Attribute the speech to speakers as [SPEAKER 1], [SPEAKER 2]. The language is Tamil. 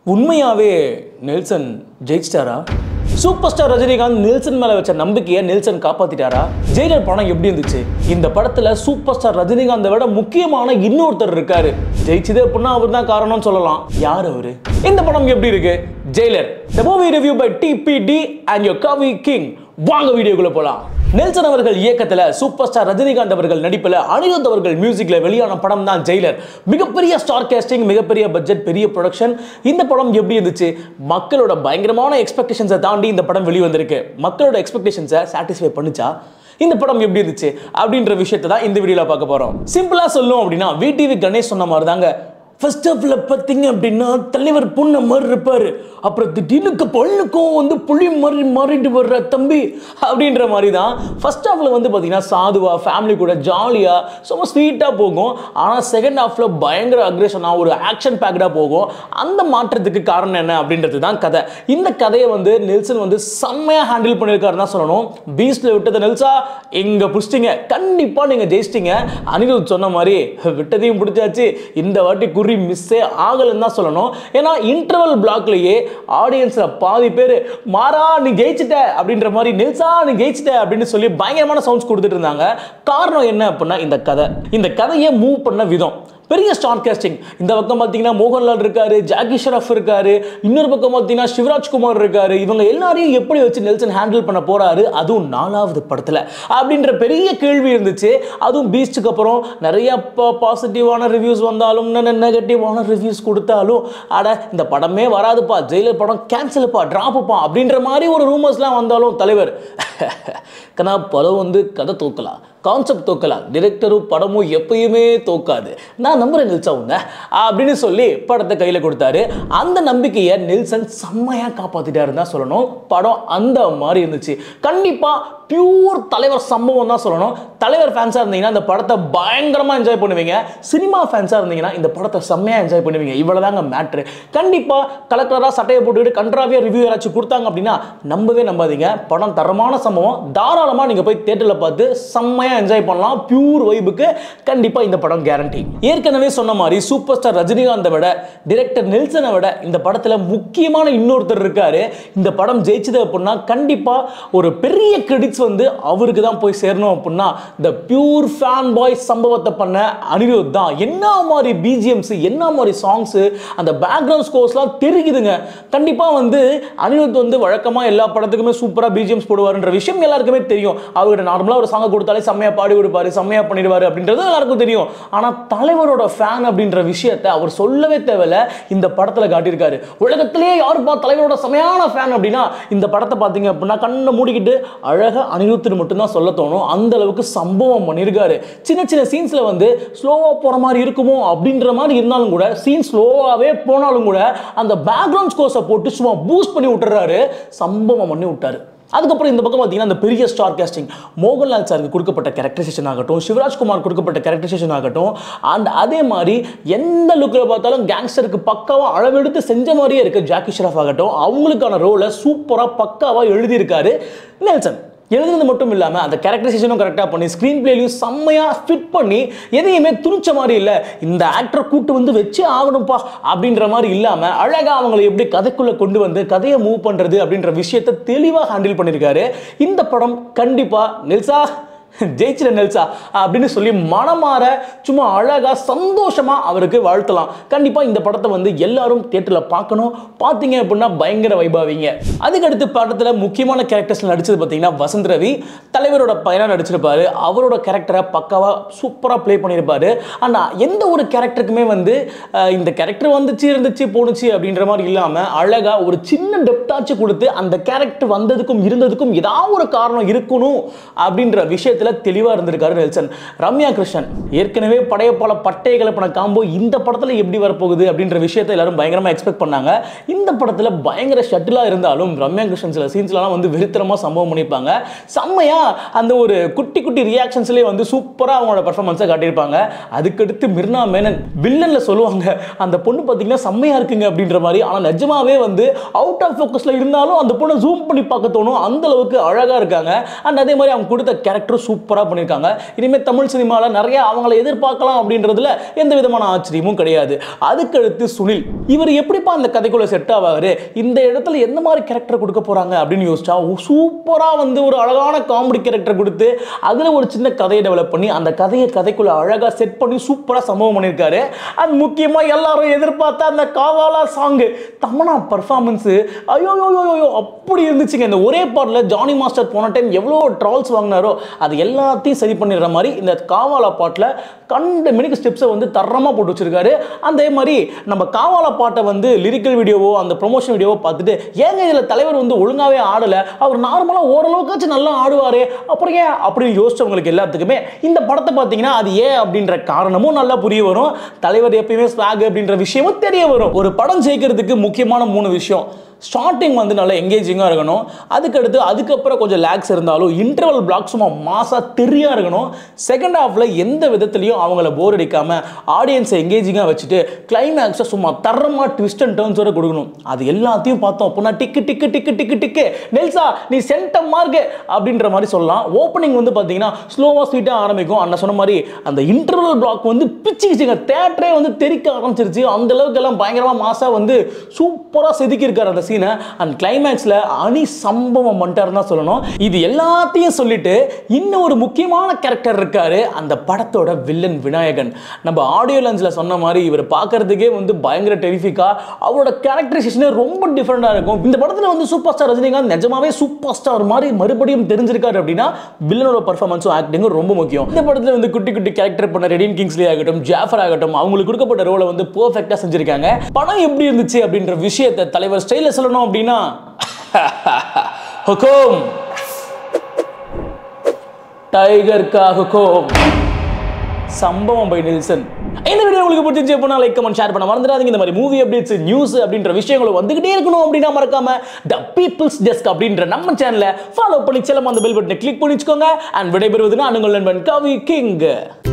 [SPEAKER 1] உண்மையாவே நெல்சன் ஜெயிச்சிட்டாரா? சூப்பர் ஸ்டார் ரஜினிகாந்த் நெல்சன் மேல வச்ச நம்பிக்கையை நெல்சன் காப்பாத்திட்டாரா? ஜெயிலர் படம் எப்படி இருந்துச்சு? இந்த படத்துல சூப்பர் ஸ்டார் ரஜினிகாந்தை விட முக்கியமான இன்னொருத்தர் இருக்காரு. ஜெயிச்சது அப்படின்னா அவர் தான் காரணம்னு சொல்லலாம். யார் அவரு? இந்த படம் எப்படி இருக்கு? Jailer the movie review by TPD and your Kavi King. வாங்க வீடியோக்குள்ள போலாம். நெல்சன் அவர்கள் இயக்கத்துல சூப்பர் ஸ்டார் ரஜினிகாந்த் அவர்கள் நடிப்புல அனிருத் அவர்கள் மியூசிக்ல வெளியான படம் தான் ஜெயிலர். மிகப்பெரிய ஸ்டார் காஸ்டிங், மிகப்பெரிய பட்ஜெட், பெரிய ப்ரொடக்ஷன். இந்த படம் எப்படி இருந்துச்சு? மக்களோட பயங்கரமான எக்ஸ்பெக்டேஷன்ஸை தாண்டி இந்த படம் வெளிவந்திருக்கு. மக்களோட எக்ஸ்பெக்டேஷன்ஸை சாட்டிஸ்ஃபை பண்ணுச்சா? இந்த படம் எப்படி இருந்துச்சு அப்படின்ற விஷயத்தை தான் இந்த வீடியோல பார்க்க போறோம். சிம்பிளா சொல்லும் அப்படின்னா விடிவி கணேஷ் சொன்ன மாதிரி தாங்க. ஃபர்ஸ்ட் ஹாஃப்ல பார்த்தீங்க அப்படின்னா தலைவர் பொண்ணு மாதிரி இருப்பாரு. அப்புறம் திடீர்னு பொண்ணுக்கும் வந்து புளி மாதிரி மாறிட்டு வர்ற தம்பி அப்படின்ற மாதிரி தான் ஃபர்ஸ்ட் ஹாஃப்ல வந்து பார்த்தீங்கன்னா சாதுவா ஃபேமிலி கூட ஜாலியாக சும்மா ஸ்வீட்டாக போகும். ஆனால் செகண்ட் ஹாஃப்ல பயங்கர அக்ரெஷனாக ஒரு ஆக்ஷன் பேக்டாக போகும். அந்த மாற்றத்துக்கு காரணம் என்ன அப்படின்றது தான் கதை. இந்த கதையை வந்து நெல்சன் வந்து செம்மையாக ஹேண்டில் பண்ணியிருக்காரு தான் சொல்லணும். பீஸ்ட்ல விட்டது நெல்சா இங்கே பிடிச்சிட்டிங்க, கண்டிப்பாக நீங்கள் ஜெயிச்சிட்டிங்க. அனிருத் சொன்ன மாதிரி விட்டதையும் பிடிச்சாச்சு, இந்த வாட்டி குறி மிஸ்ஸே ஆகலன்னு தான் சொல்லணும். ஏன்னா இன்டர்வல் பிளாக்லயே ஆடியன்ஸ்ல பாதி பேர் மாறா நீ ஜெயிச்சிட்ட அப்படின்ற மாதிரி, நெல்சா நீ ஜெயிச்சிட்ட அப்படின்னு சொல்லி பயங்கரமான சவுண்ட்ஸ் கொடுத்துட்டு இருந்தாங்க. காரணம் என்ன அப்படின்னா இந்த கதையை மூவ் பண்ண விதம். பெரிய ஸ்டார் காஸ்டிங். இந்த பக்கம் பார்த்தீங்கன்னா மோகன்லால் இருக்காரு, ஜாக்கி ஷெராஃப் இருக்காரு, இன்னொரு பக்கம் பார்த்தீங்கன்னா சிவராஜ்குமார் இருக்காரு. இவங்க எல்லாரையும் எப்படி வச்சு நெல்சன் ஹேண்டில் பண்ண போறாரு, அதுவும் 4வது படத்துல அப்படின்ற பெரிய கேள்வி இருந்துச்சு. அதுவும் பீஸ்டுக்கு அப்புறம் நிறைய பாசிட்டிவான ரிவ்யூஸ் வந்தாலும் நெகட்டிவான ரிவ்யூஸ் கொடுத்தாலும் அட இந்த படமே வராதுப்பா, ஜெயிலர் படம் கேன்சல்ப்பா, டிராப்புப்பா அப்படின்ற மாதிரி ஒரு ரூமர்ஸ்லாம் வந்தாலும் தலைவர் கனா படம் வந்து கதை தோக்கலாம், கான்செப்ட் தோக்கலாம், டிரெக்டரும் படமும் எப்பயுமே தோக்காது, நான் நம்புறேன் நெல்சா உன்ன அப்படின்னு சொல்லி படத்தை கையில் கொடுத்தாரு. அந்த நம்பிக்கையை நெல்சன் செம்மையா காப்பாத்திட்டாருன்னு தான் சொல்லணும். படம் அந்த மாதிரி இருந்துச்சு. கண்டிப்பா பியூர் தலைவர் சம்பவம் தான் சொல்லணும். தலைவர் ஃபேன்ஸா இருந்தீங்கன்னா இந்த படத்தை பயங்கரமா என்ஜாய் பண்ணுவீங்க. சினிமா ஃபேன்ஸா இருந்தீங்கன்னா இந்த படத்தை செம்மையா என்ஜாய் பண்ணுவீங்க. இவ்வளவுதாங்க மேட்ரு. கண்டிப்பா கலெக்டரா சட்டையை போட்டுக்கிட்டு கண்ட்ராவியா ரிவ்யூ யாராச்சும் கொடுத்தாங்க அப்படின்னா நம்பவே நம்பாதீங்க. படம் தரமான சம்பவம். தாராளமா நீங்க போய் தியேட்டர்ல பார்த்து செம்மையா என்ஜாய் பண்ணலாம். பியூர் வைபுக்கு கண்டிப்பா இந்த படம் கேரண்டி. ஏற்கனவே சொன்ன மாதிரி சூப்பர் ஸ்டார் ரஜினிகாந்தை விட, டைரக்டர் நெல்சனை விட இந்த படத்துல முக்கியமான இன்னொருத்தர் இருக்காரு. இந்த படம் ஜெயிச்சது அப்படின்னா கண்டிப்பா ஒரு பெரிய கிரெடிட்ஸ் வந்து அவருக்கு தான் போய் சேரணும். அப்படின்னா the pure fan boy சம்பவத்தை பண்ண அனிருத் தான். என்ன மாதிரி பிஜிஎம்ஸ், என்ன மாதிரி சாங்ஸ், அந்த பேக்ரவுண்ட் ஸ்கோர்ஸ்லாம் தெரியுதுங்க. கண்டிப்பா வந்து அனிருத் வந்து வழக்கமா எல்லா படத்துக்குமே சூப்பரா பிஜிஎம்ஸ் போடுவாருன்ற விஷயம் எல்லாருக்குமே தெரியும். அவர்கிட்ட நார்மலா ஒரு சாங் கொடுத்தாலே செம்மையா பாடி கொடுப்பாரு, செம்மையா பண்ணிடுவாரு அப்படின்றது எல்லாருக்கும் தெரியும். ஆனா தலைவரோட ஃபேன் அப்படின்ற விஷயத்தை அவர் சொல்லவே தேவையில்ல, இந்த படத்துல காட்டியிருக்காரு. உலகத்திலேயே யாருப்பா தலைவரோட செமையான ஃபேன் அப்படின்னா இந்த படத்தை பார்த்தீங்க அப்படின்னா கண்ணை மூடிக்கிட்டு அழகா அனிருத்துன்னு மட்டும்தான் சொல்ல தோணும். அந்த அளவுக்கு சம்பவம் பண்ணியிருக்காரு. சின்ன சின்ன சீன்ஸ்ல வந்து ஸ்லோவா போற மாதிரி இருக்குமோ அப்படின்ற மாதிரி இருந்தாலும் கூட, சீன் ஸ்லோவாவே போனாலும் கூட அந்த பேக்ரவுண்ட் ஸ்கோர்ஸை போட்டு சும்மா பூஸ்ட் பண்ணி விட்டுறாரு, சம்பவம் பண்ணி விட்டாரு. அதுக்கப்புறம் இந்த பக்கம் பார்த்தீங்கன்னா அந்த பெரிய ஸ்டார் காஸ்டிங், மோகன்லால் சாருக்கு கொடுக்கப்பட்ட கேரக்டரைசேஷன் ஆகட்டும், சிவராஜ்குமார் கொடுக்கப்பட்ட கேரக்டரைசேஷன் ஆகட்டும், அண்ட் அதே மாதிரி எந்த லுக்கில் பார்த்தாலும் கேங்ஸ்டருக்கு பக்காவாக அளவெடுத்து செஞ்ச மாதிரியே இருக்கு. ஜாக்கி ஷெராஃப் ஆகட்டும், அவங்களுக்கான ரோலை சூப்பராக பக்காவாக எழுதியிருக்காரு நெல்சன். எழுதுறது மட்டும் இல்லாமல் அந்த கேரக்டரைசேஷனும் கரெக்டாக பண்ணி ஸ்க்ரீன் பிளேலையும் செம்மையாக ஃபிட் பண்ணி எதையுமே துணிச்ச மாதிரி இல்லை, இந்த ஆக்டரை கூட்டு வந்து வச்சே ஆகணும்ப்பா அப்படின்ற மாதிரி இல்லாமல் அழகாக அவங்களை எப்படி கதைக்குள்ளே கொண்டு வந்து கதையை மூவ் பண்ணுறது அப்படின்ற விஷயத்தை தெளிவாக ஹேண்டில் பண்ணியிருக்காரு. இந்த படம் கண்டிப்பாக நெல்சா ஜெயிச்சிட நெல்சா அப்படின்னு சொல்லி மனமாற சும்மா அழகா சந்தோஷமா அவருக்கு வாழ்த்தலாம். கண்டிப்பா இந்த படத்தை வந்து எல்லாரும் தியேட்டர்ல பார்க்கணும். பார்த்தீங்க அப்படின்னா பயங்கர வைபாவீங்க. அதுக்கடுத்து படத்துல முக்கியமான கேரக்டர்ஸ் நடிச்சது பார்த்தீங்கன்னா வசந்த் ரவி தலைவரோட பையனா நடிச்சிருப்பாரு. அவரோட கேரக்டரை பக்காவா சூப்பரா பிளே பண்ணியிருப்பாரு. ஆனா எந்த ஒரு கேரக்டருக்குமே வந்து இந்த கேரக்டர் வந்துச்சு இருந்துச்சு போனுச்சு அப்படின்ற மாதிரி இல்லாம அழகா ஒரு சின்ன டெப்தாச்சு கொடுத்து அந்த கேரக்டர் வந்ததுக்கும் இருந்ததுக்கும் ஏதாவது ஒரு காரணம் இருக்கணும் அப்படின்ற விஷயத்துல தெளிவா இருந்திருக்காரு நெல்சன். ரம்யா கிருஷ்ணன் ஏற்கனவே படையப்பால பட்டை கலப்பன காம்போ இந்த படத்துல எப்படி வரப்போகுது அப்படின்ற விஷயத்தை எல்லாரும் பயங்கரமா எக்ஸ்பெக்ட் பண்ணாங்க. இந்த படத்துல பயங்கர ஷட்டிலா இருந்தாலும் ரம்யா கிருஷ்ணன் சில சீன்ஸ்லாம் வந்து வெறித்தனமா சம்பவம் பண்ணியிருப்பாங்க. செம்மையா அந்த ஒரு குட்டி குட்டி ரியாக்ஷன்ஸ்லேயே வந்து சூப்பரா அவங்களோட பெர்ஃபார்மன்ஸை காட்டியிருப்பாங்க. அதுக்கடுத்து மிர்னா மேனன் வில்லன்ல சொல்லுவாங்க அந்த பொண்ணு பார்த்தீங்கன்னா செம்மையா இருக்குங்க அப்படின்ற மாதிரி. ஆனா நிஜமாவே வந்து அவுட் ஆஃப் ஃபோக்கஸ்ல இருந்தாலும் அந்த பொண்ணை ஜூம் பண்ணி பார்க்க தோணும், அந்த அளவுக்கு அழகா இருக்காங்க. அண்ட் அதே மாதிரி அவங்க கொடுத்த கேரக்டர் சூப்பரா பண்ணிருக்காங்க. இனிமே தமிழ் சினிமால நிறைய அவங்கள எதிர்பார்க்கலாம் அப்படின்றதுல எந்த விதமான ஆச்சரியமும் கிடையாது. அதுக்கு அடுத்து சுனில், இவர் எப்படிப்பா அந்த கதைக்குள்ள செட் ஆவாரு, இந்த இடத்துல எந்த மாதிரி கேரக்டர் கொடுக்க போறாங்க அப்படின்னு யோசிச்சா சூப்பரா வந்து ஒரு அழகான காமெடி கேரக்டர் கொடுத்து அதுல ஒரு சின்ன கதையை டெவலப் பண்ணி அந்த கதைக்குள்ள அழகா செட் பண்ணி சூப்பரா சம்பவம் பண்ணிருக்காரு. அது முக்கியமா எல்லாரும் எதிர்பார்த்த அந்த காவாலா சாங், தமன்னா பெர்ஃபார்மன்ஸ் ஐயோ அப்படி இருந்துச்சுங்க. இந்த ஒரே பாட்டுல ஜானி மாஸ்டர் போன டைம் எவ்வளவு ட்ரால்ஸ் வாங்கினாரோ அது எல்லாத்தையும் சரி பண்ணிடுற மாதிரி இந்த காவாலா பாட்டுல கண்ட மினிக்கு ஸ்டெப்ஸை வந்து தரமா போட்டு வச்சிருக்காரு. அதே மாதிரி நம்ம காவாலா பாட்டை வந்து லிரிக்கல் வீடியோவோ அந்த ப்ரொமோஷன் வீடியோவோ பார்த்துட்டு ஏங்க இதுல தலைவர் வந்து ஒழுங்காவே ஆடல, அவர் நார்மலா ஓரளவுக்காச்சும் நல்லா ஆடுவாரு, அப்புறம் ஏன் அப்படின்னு யோசிச்சவங்களுக்கு எல்லாத்துக்குமே இந்த படத்தை பார்த்தீங்கன்னா அது ஏன் அப்படின்ற காரணமும் நல்லா புரிய வரும். தலைவர் எப்பயுமே ஸ்வாக் அப்படின்ற விஷயமும் தெரிய வரும். ஒரு படம் ஜெயிக்கிறதுக்கு முக்கியமான 3 விஷயம். ஸ்டார்டிங் வந்து நல்லா எங்கேஜிங்காக இருக்கணும், அதுக்கப்புறம் கொஞ்சம் லேக்ஸ் இருந்தாலும் இன்டர்வல் பிளாக் சும்மா மாசா தெரியா இருக்கணும், செகண்ட் ஹாஃப்ல எந்த விதத்துலையும் அவங்கள போர் அடிக்காம ஆடியன்ஸை எங்கேஜிங்காக வச்சுட்டு கிளைமேக்ஸை சும்மா தரமா ட்விஸ்ட் அண்ட் டர்ன்ஸ் வரை கொடுக்கணும். அது எல்லாத்தையும் பார்த்தோம் அப்படின்னா டிக்கு நெல்சா நீ சென்டம் மார்க் அப்படின்ற மாதிரி சொல்லலாம். ஓப்பனிங் வந்து பார்த்தீங்கன்னா ஸ்லோவா ஸ்வீட்டாக ஆரம்பிக்கும். அண்ணா சொன்ன மாதிரி அந்த இன்டர்வல் பிளாக் வந்து பிச்சுக்கிச்சுங்க, தேட்டரே வந்து தெறிக்க ஆரம்பிச்சிருச்சு. அந்த அளவுக்கு எல்லாம் பயங்கரமா மாசா வந்து சூப்பரா செதுக்கி இருக்காரு அந்த சீனை. அண்ட் கிளைமேக்ஸ்ல அணி சம்பவம் பண்ணிட்டாருன்னு தான் சொல்லணும். இது எல்லாத்தையும் சொல்லிட்டு இன்னும் ஒரு முக்கியமான கேரக்டர் இருக்காரு அந்த படத்தோட வில்லன் விநாயகன். நம்ம ஆடியோ லஞ்ச்ல சொன்ன மாதிரி இவர் பார்க்கறதுக்கே வந்து பயங்கர டெரிஃபிக்கா, அவரோட கேரக்டரைசேஷனே ரொம்ப டிஃபரெண்டா இருக்கும். இந்த படத்துல வந்து சூப்பர் ஸ்டார் ரஜினிகாந்த் நிஜமாவே சூப்பர் ஸ்டார் மாதிரி மறுபடியும் தெரிஞ்சிருக்காரு அப்படின்னா வில்லனோட பெர்ஃபார்மன்ஸும் ஆக்டிங்கும் ரொம்ப முக்கியம். இந்த படத்துல வந்து குட்டி குட்டி கேரக்டர் பண்ண ரெடின் கிங்ஸ்லி ஆகட்டும், ஜாஃபர் ஆகட்டும், அவங்களுக்கு கொடுக்கப்பட்ட ரோலை வந்து பெர்ஃபெக்ட்டா செஞ்சிருக்காங்க. படம் எப்படி இருந்துச்சு அப்படின்ற விஷயத்தை தலைவர் ஸ்டைல சொல்லணும் அப்படின்னா ஹுக்கும் டைகர் கா ஹுக்கும், சம்பவம் பை நெல்சன். இந்த வீடியோ உங்களுக்கு பிடிச்சிருச்சு அப்படின்னா லைக் கமெண்ட் ஷேர் பண்ண மறந்துடாதீங்க. இந்த மாதிரி மூவி அப்டேட்ஸ் நியூஸ் அப்படின்ற விஷயங்களும் வந்துகிட்டே இருக்கணும் அப்படின்னா மறக்காம தி பீப்பிள்ஸ் டெஸ்க் அப்படின்ற நம்ம சேனலை ஃபாலோ பண்ணி செல்லமா அந்த பெல் பட்டனை கிளிக் பண்ணி வச்சுக்கோங்க. அண்ட் விடைபெறுவது நான் உங்கள் நண்பன் கவி கிங்.